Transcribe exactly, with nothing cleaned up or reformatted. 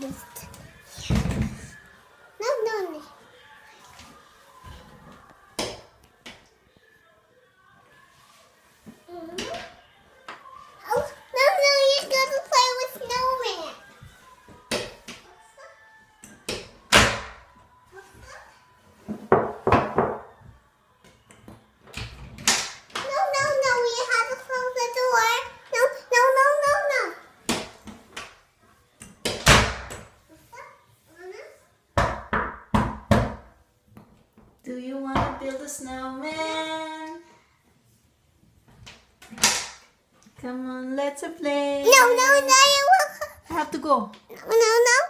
this. No, no, no. Oh, no, no, you're going to play with snowman. No, no, no, we have to close the door. No, no, no, no, no. Do you want to build a snowman? Come on, let's play. No, no, no, you will. I have to go. No, no, no.